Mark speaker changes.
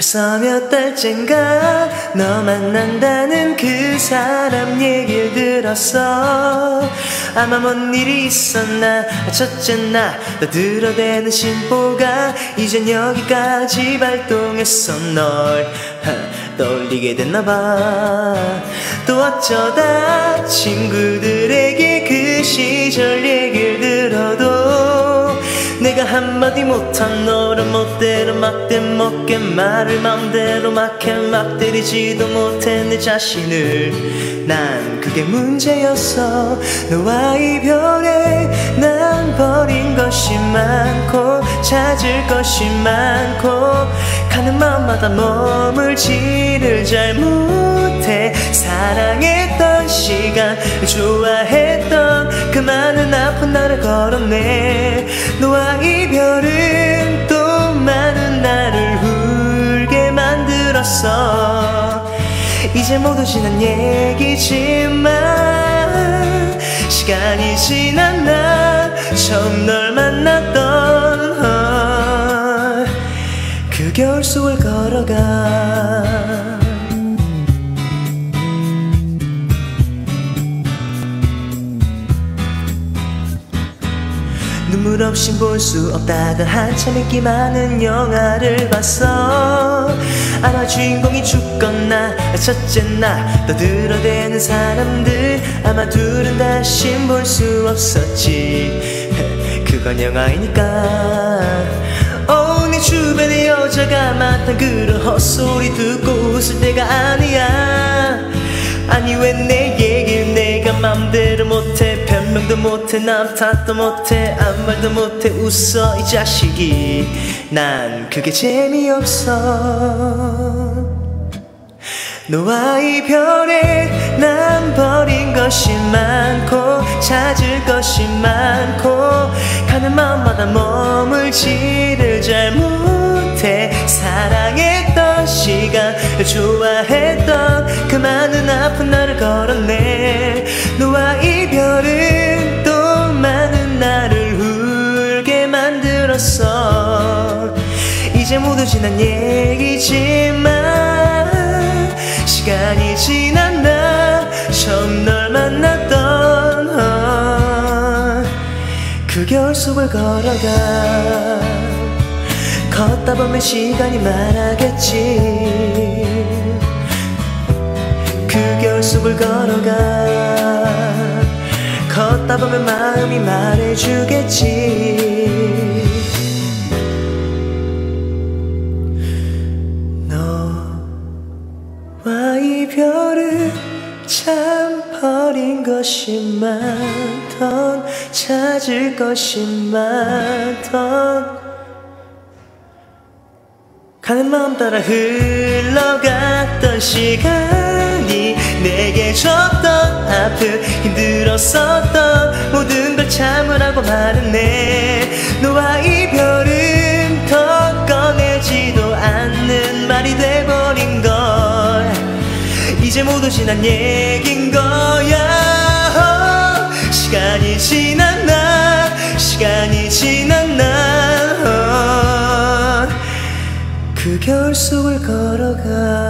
Speaker 1: 벌써 몇 달째인가 너 만난다는 그 사람 얘기를 들었어. 아마 뭔 일이 있었나. 첫째 나 너 들어대는 심보가 이젠 여기까지 발동했어. 널 떠올리게 됐나봐. 또 어쩌다 친구들에게 그 시절 얘기를 들어도 내가 한마디 못한 너를 멋대로 막대 먹게 말을 맘대로 막해 막 때리지도 못해 내 자신을. 난 그게 문제였어. 너와 이별에 난 버린 것이 많고 찾을 것이 많고 가는 마음마다 머물지를 잘 못해. 사랑했던 시간 좋아했던 그 많은 아픈 날을 걸었네. 너와 이별은 또 많은 나를 울게 만들었어. 이제 모두 지난 얘기지만 시간이 지난 나 처음 널 만났던 그 겨울 속을 걸어가. 눈물 없인 볼 수 없다던 한참 인기 많은 영화를 봤어. 아마 주인공이 죽거나 첫째 나 너 들어대는 사람들 아마 둘은 다신 볼 수 없었지. 그건 영화이니까. 네 주변에 여자가 많단 그런 헛소리 듣고 웃을 때가 아니야. 아니 왜 내 얘기를 내가 맘대로 못해. 변명도 못해 남 탓도 못해 아무 말도 못해 웃어 이 자식이. 난 그게 재미없어. 너와 이별에 난 버린 것이 많고 찾을 것이 많고 가는 마음마다 머물지를 잘 못해. 사랑했던 시간 좋아했던 그 많은 아픈 날을 걸었네. 너와 이별은 또 많은 나를 울게 만들었어. 이제 모두 지난 얘기지만 시간이 지난 나 처음 널 만났던 그 겨울 속을 걸어가. 걷다 보면 시간이 말하겠지. 그 겨울 속을 걸어가. 걷다 보면 마음이 말해주겠지. 너와 이별은 참 버린 것이 많던 찾을 것이 많던 가는 마음 따라 흘러갔던 시간이 내게 줬던 아픔 힘들었었던 모든 걸 참으라고 말했네. 너와 이별은 더 꺼내지도 않는 말이 돼버린 걸. 이제 모두 지난 얘긴 거야. 시간이 지난 나 시간이 지난 나 그 겨울 속을 걸어가.